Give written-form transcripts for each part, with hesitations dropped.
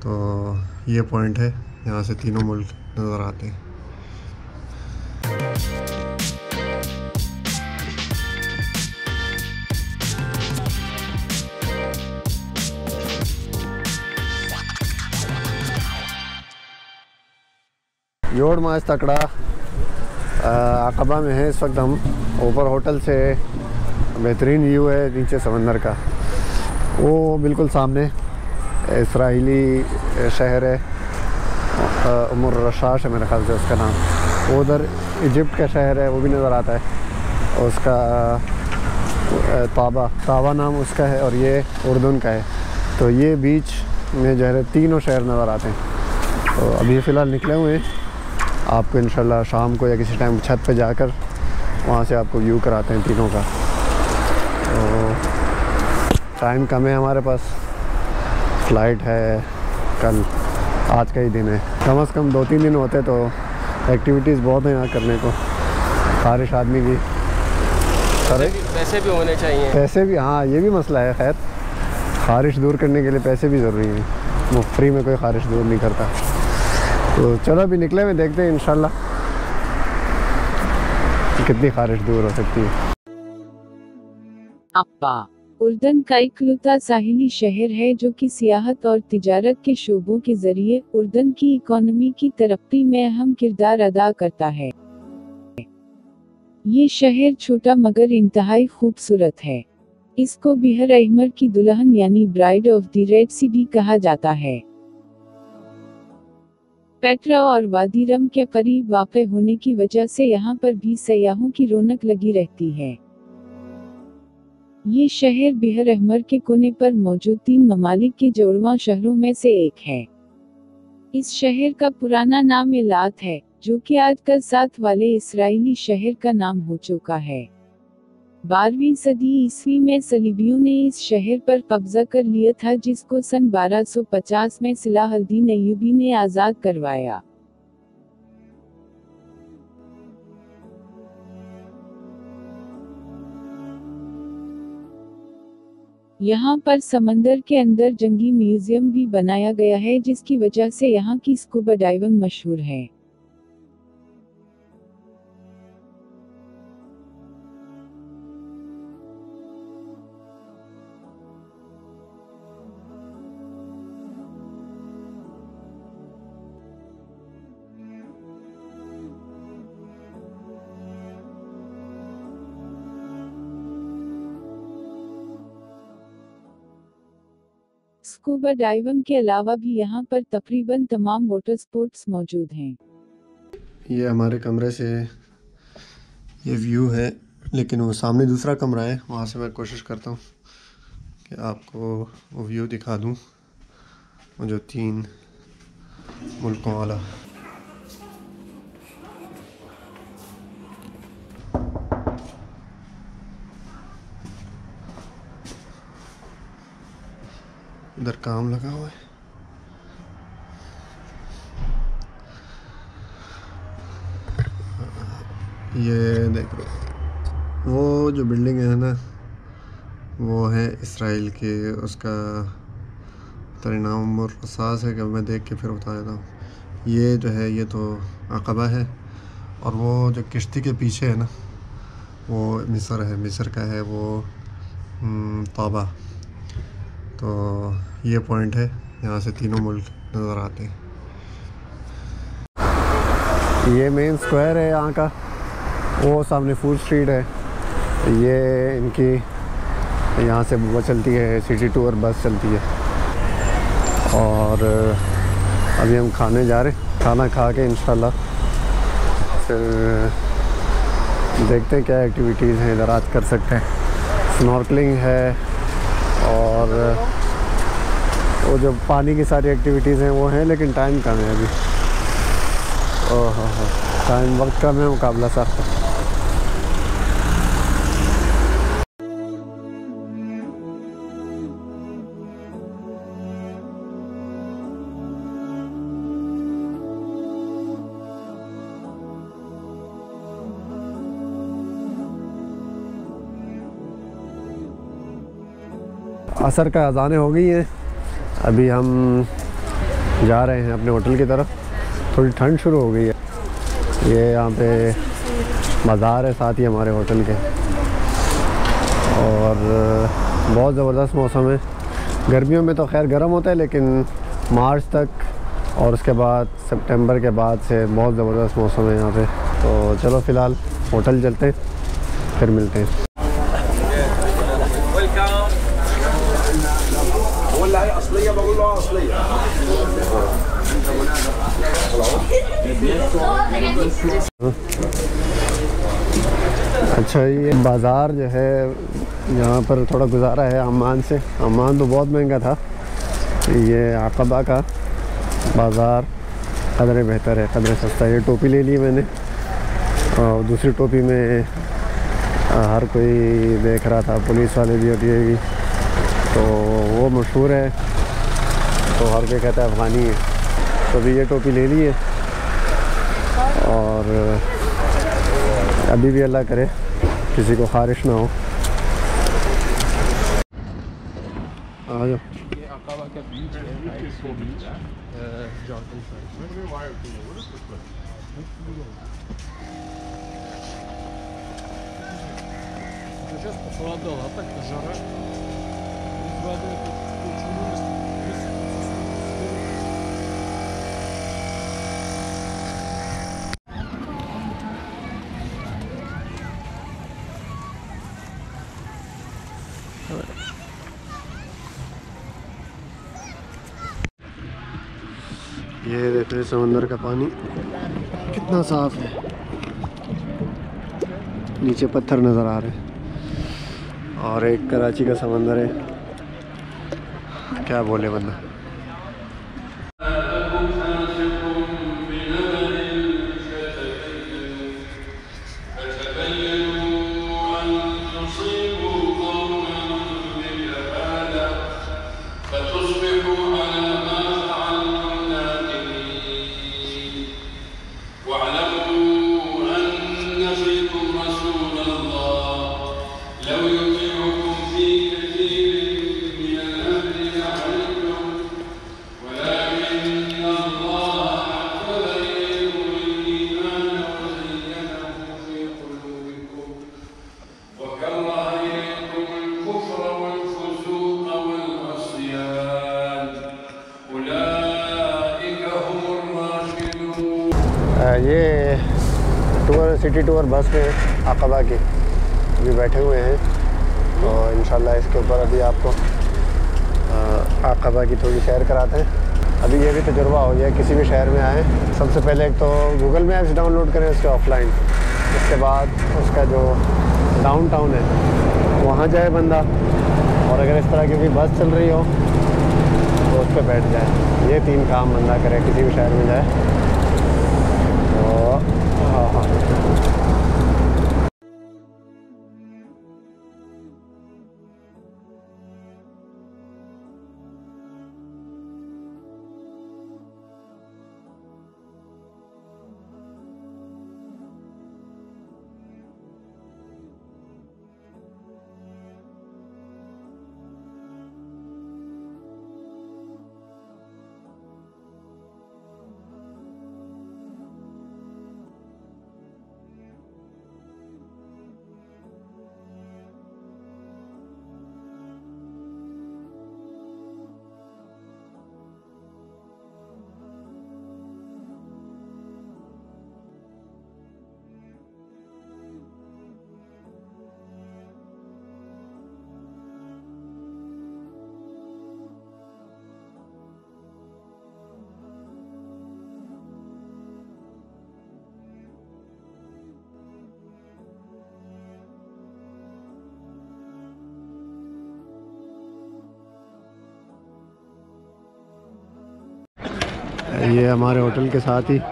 तो ये पॉइंट है, यहाँ से तीनों मुल्क नज़र आते हैं। योड़ माज तकड़ा अक़बा में है इस वक्त हम। ऊपर होटल से बेहतरीन व्यू है नीचे समंदर का। वो बिल्कुल सामने इसराइली शहर है, उमुर रशाश है मेरे ख्याल से उसका नाम। वो उधर इजिप्ट का शहर है, वो भी नज़र आता है। उसका ताबा नाम उसका है, और ये उर्दन का है। तो ये बीच में जो है तीनों शहर नज़र आते हैं। तो अभी फ़िलहाल निकले हुए हैं, आपको इंशाल्लाह शाम को या किसी टाइम छत पे जाकर वहाँ से आपको व्यू कराते हैं तीनों का। तो टाइम कम है हमारे पास, फ़्लाइट है कल, आज का ही दिन है। कम से कम 2-3 दिन होते तो एक्टिविटीज़ बहुत हैं यहाँ करने को। बारिश आदमी की पैसे भी होने चाहिए। पैसे भी, हाँ ये भी मसला है। खैर ख़ारिश दूर करने के लिए पैसे भी ज़रूरी हैं, वो फ्री में कोई ख़ारिश दूर नहीं करता। तो चलो अभी निकले हुए, देखते हैं इंशाल्लाह कितनी ख़ारिश दूर हो सकती है। अक़बा उर्दन का इकलौता साहिली शहर है जो कि सियाहत और तिजारत के शोबों के जरिए उर्दन की इकोनॉमी की तरक्की में अहम किरदार अदा करता है। ये शहर छोटा मगर इंतहाई खूबसूरत है। इसको बिहर अहमर की दुल्हन यानी bride of the red sea भी कहा जाता है। पेट्रा और वादी रम के करीब वाक़े होने की वजह से यहाँ पर भी सयाहों की रौनक लगी रहती है। ये शहर बिहर अहमर के कोने पर मौजूद 3 ममालिक के जुड़वां शहरों में से एक है। इस शहर का पुराना नाम एलात है, जो कि आजकल साथ वाले इसराइली शहर का नाम हो चुका है। 12वीं सदी ईस्वी में सलीबियों ने इस शहर पर कब्जा कर लिया था, जिसको सन 1250 में सलाहुद्दीन अय्यूबी ने आज़ाद करवाया। यहाँ पर समंदर के अंदर जंगी म्यूजियम भी बनाया गया है, जिसकी वजह से यहाँ की स्कूबा डाइविंग मशहूर है। स्कूबा डाइविंग के अलावा भी यहाँ पर तकरीबन तमाम वाटर स्पोर्ट्स मौजूद हैं। ये हमारे कमरे से ये व्यू है, लेकिन वो सामने दूसरा कमरा है, वहाँ से मैं कोशिश करता हूँ कि आपको वो व्यू दिखा दूँ, वो जो 3 मुल्कों वाला। इधर काम लगा हुआ है। ये देखो, वो जो बिल्डिंग है ना, वो है इसराइल के, उसका नाम और सास है कि मैं देख के फिर बता देता हूँ। ये जो है ये तो अक़बा है, और वो जो किश्ती के पीछे है ना, वो मिस्र है, मिस्र का है वो ताबा। तो ये पॉइंट है, यहाँ से तीनों मुल्क नज़र आते हैं। ये मेन स्क्वायर है यहाँ का, वो सामने फूड स्ट्रीट है। ये इनकी यहाँ से वो चलती है, सिटी टूर बस चलती है। और अभी हम खाने जा रहे हैं, खाना खा के इंशाल्लाह फिर देखते हैं क्या एक्टिविटीज़ हैं इधर आज कर सकते हैं। स्नॉर्कलिंग है, और वो जो पानी की सारी एक्टिविटीज़ हैं वो हैं, लेकिन टाइम कम है अभी। ओह टाइम वक्त कम है मुकाबला साथ। असर का अज़ानें हो गई हैं। अभी हम जा रहे हैं अपने होटल की तरफ। थोड़ी ठंड शुरू हो गई है। ये यहाँ पे बाज़ार है साथ ही हमारे होटल के, और बहुत ज़बरदस्त मौसम है। गर्मियों में तो खैर गर्म होता है, लेकिन मार्च तक और उसके बाद सितंबर के बाद से बहुत ज़बरदस्त मौसम है यहाँ पे। तो चलो फ़िलहाल होटल चलते हैं, फिर मिलते हैं। अच्छा, ये बाज़ार जो है यहाँ पर थोड़ा गुजारा है अम्मान से। अम्मान तो बहुत महंगा था। ये अक़बा का बाज़ार कदरे बेहतर है, कदरे सस्ता है। ये टोपी ले ली मैंने, और दूसरी टोपी में हर कोई देख रहा था, पुलिस वाले भी होती है, तो वो मशहूर है, तो हर कोई कहता है अफ़गानी है। तो भी ये टोपी ले ली है, और अभी भी अल्लाह करे किसी को ख़ारिश ना हो। आ जाओ। ये अक़बा का बीच है, बीच जॉर्डन сейчас похолодало, а так жара. Из воды ये देखो समंदर का पानी कितना साफ़ है, नीचे पत्थर नज़र आ रहे हैं, और एक कराची का समंदर है, क्या बोले बंदा। ये टूर सिटी टूर बस में अक़बा की अभी बैठे हुए हैं, तो इंशाल्लाह इसके ऊपर अभी आपको अक़बा की थोड़ी सैर कराते हैं। अभी ये भी तजुर्बा हो गया, किसी भी शहर में आए सबसे पहले एक तो गूगल मैप्स डाउनलोड करें उसके ऑफलाइन, उसके बाद उसका जो डाउनटाउन है वहाँ जाए बंदा, और अगर इस तरह की कोई बस चल रही हो तो उस पर बैठ जाए। ये 3 काम बंदा करे किसी भी शहर में जाए। हाँ हाँ, ये हमारे होटल के साथ ही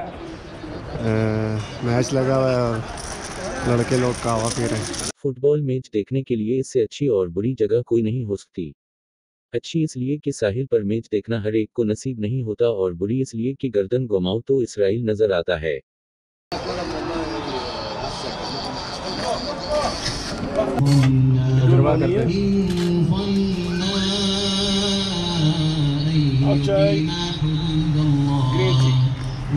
मैच लगा हुआ है और लड़के लोग कहवा पी रहे हैं। फुटबॉल मैच देखने के लिए इससे अच्छी और बुरी जगह कोई नहीं हो सकती। अच्छी इसलिए कि साहिल पर मैच देखना हर एक को नसीब नहीं होता, और बुरी इसलिए कि गर्दन घुमाओ तो इसराइल नजर आता है।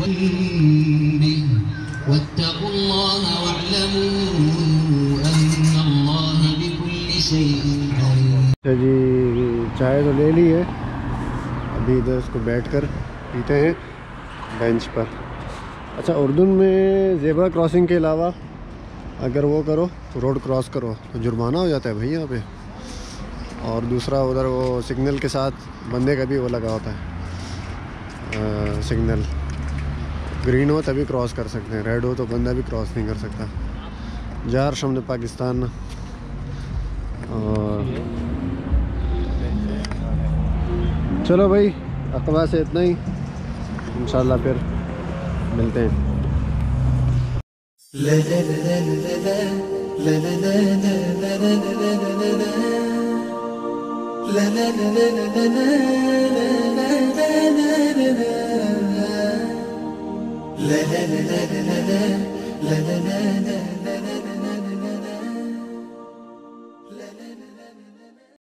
به واتقوا الله واعلموا أن الله بكل شيء عليم। जी चाय तो ले ली है, अभी इधर इसको बैठ कर पीते हैं बेंच पर। अच्छा, उर्दू में ज़ेब्रा क्रॉसिंग के अलावा अगर वो करो तो रोड क्रॉस करो तो जुर्माना हो जाता है भाई यहाँ पे। और दूसरा उधर वो सिग्नल के साथ बंदे का भी वो लगा होता है, सिग्नल ग्रीन हो तभी क्रॉस कर सकते हैं, रेड हो तो बंदा भी क्रॉस नहीं कर सकता। जार शमन पाकिस्तान। और चलो भाई, अक़बा से इतना ही, इंशाल्लाह फिर मिलते हैं। la la la la la la la la la la